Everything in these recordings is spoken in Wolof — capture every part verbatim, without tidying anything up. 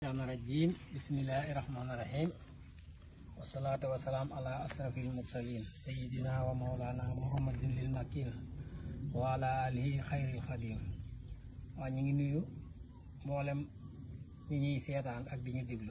الشيطان الرجيم بسم الله الرحمن الرحيم والصلاة والسلام على أشرف المرسلين سيدنا ومولانا محمد المكين وعلى آله خير الخديم waa ñu ngi nuyu mboolem ñi ñuy seetaan ak di ñu déglu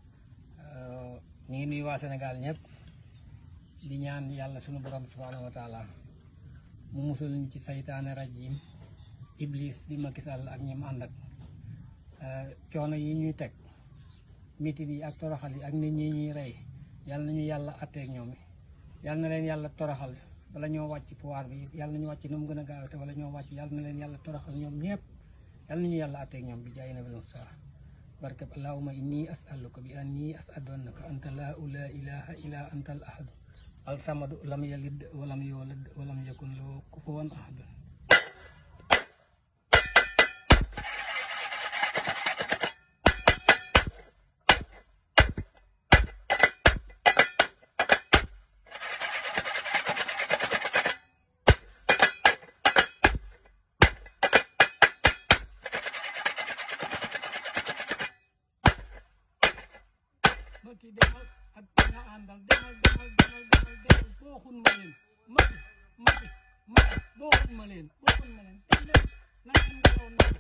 ñu ngi nuyu waa Sénégal ñëpp di ñaan yàlla sunu borom subhanahu wa taala mu musul ñu ci saytaane rajim iblis di Macky Sall ak ñi mu ànd ak coono yi ñuy teg mitit yi ak toroxal yi ak nit ñi ñuy rey yàlla nañu yàlla atteeg ñoom yàlla na leen yàlla toroxal wala ñoo wàcc pouvoir bi yàlla nañu wàcc nu mu gën a gaawate wala ñoo wàcc yàlla na leen yàlla toroxal ñoom ñëpp yàlla nañu yàlla atteeg ñoom bi jaay nabi Musa barkab allahumma inni as'aluka bi anni as'adunaka anta la ilaha illa anta al ahad al samadu lam yalid walam yulad walam yakun lahu kufuwan ahad. Macky demal ak nga àndal demal demal demal demal demal booxun ma leen Macky Macky Macky booxun ma leen booxun ma leen dem leen nag suñu ngelaw nag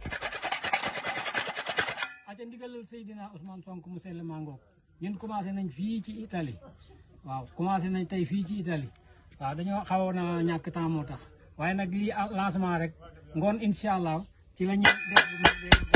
aca ndigalal Seydina Ousmane Sonko mu sell mangoog ñun commencé nañ fii ci Italie waaw commencé nañ tey fii ci Italie waaw dañoo xawoon na ñàkk temps moo tax waaye nag lii lancement rek ngoon incha allah ci la ñu def